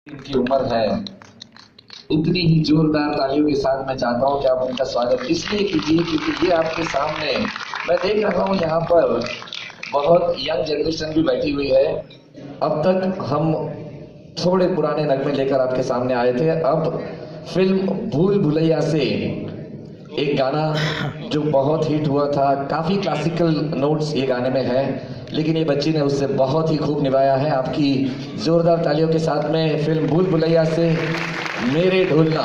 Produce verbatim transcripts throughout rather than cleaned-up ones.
इनकी उम्र है, उतनी ही जोरदार तालियों के साथ मैं चाहता हूं कि आप उनका स्वागत इसलिए कीजिए क्योंकि ये आपके सामने मैं देख रहा हूं यहाँ पर बहुत यंग जनरेशन भी बैठी हुई है। अब तक हम थोड़े पुराने नगमे लेकर आपके सामने आए थे, अब फिल्म भूल भुलैया से एक गाना जो बहुत हिट हुआ था, काफी क्लासिकल नोट्स ये गाने में है, लेकिन ये बच्ची ने उससे बहुत ही खूब निभाया है। आपकी जोरदार तालियों के साथ में फिल्म भूल भुलैया से मेरे ढोलना।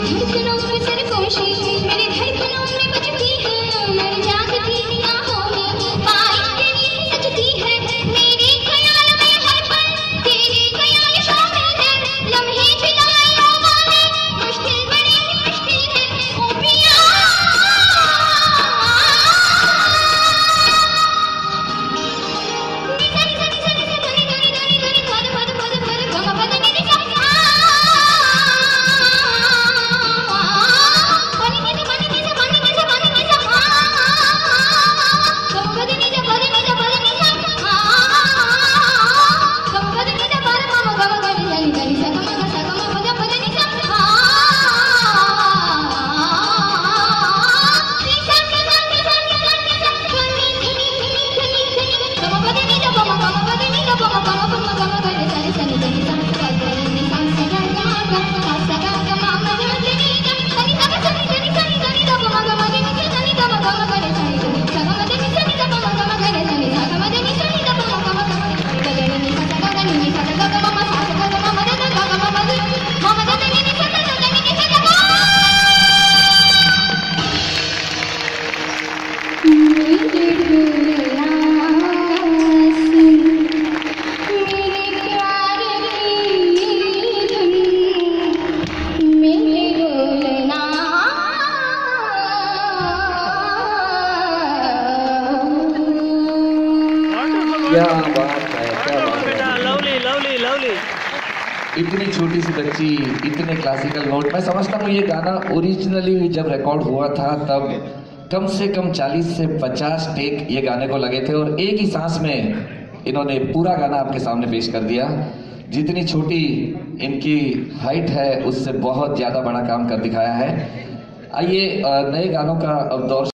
क्या बात है, क्या बात है। Lovely lovely lovely. इतनी छोटी सी बच्ची, इतने क्लासिकल नोट। मैं समझता हूँ ये गाना ओरिजिनली जब रिकॉर्ड हुआ था तब कम से कम चालीस से पचास टेक ये गाने को लगे थे और एक ही सांस में इन्होंने पूरा गाना आपके सामने पेश कर दिया। जितनी छोटी इनकी हाइट है उससे बहुत ज्यादा बड़ा काम कर दिखाया है। आइए नए गानों का अब दौर